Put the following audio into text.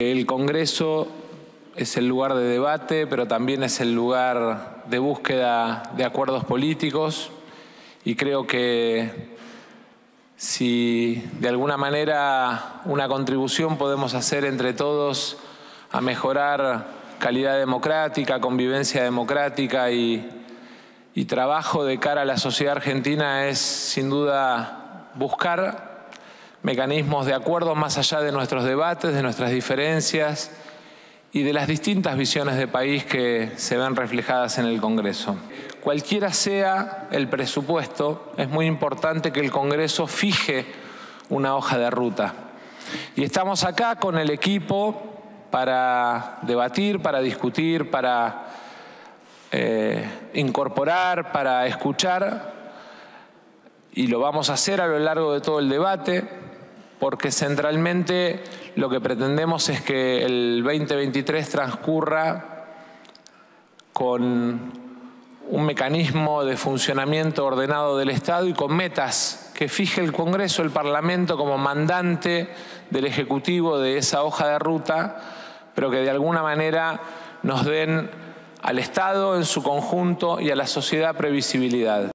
El Congreso es el lugar de debate, pero también es el lugar de búsqueda de acuerdos políticos, y creo que si de alguna manera una contribución podemos hacer entre todos a mejorar calidad democrática, convivencia democrática y trabajo de cara a la sociedad argentina, es sin duda buscar mecanismos de acuerdo más allá de nuestros debates, de nuestras diferencias y de las distintas visiones de país que se ven reflejadas en el Congreso. Cualquiera sea el presupuesto, es muy importante que el Congreso fije una hoja de ruta. Y estamos acá con el equipo para debatir, para discutir, para incorporar, para escuchar, y lo vamos a hacer a lo largo de todo el debate, porque centralmente lo que pretendemos es que el 2023 transcurra con un mecanismo de funcionamiento ordenado del Estado y con metas que fije el Congreso, el Parlamento, como mandante del Ejecutivo de esa hoja de ruta, pero que de alguna manera nos den al Estado en su conjunto y a la sociedad previsibilidad.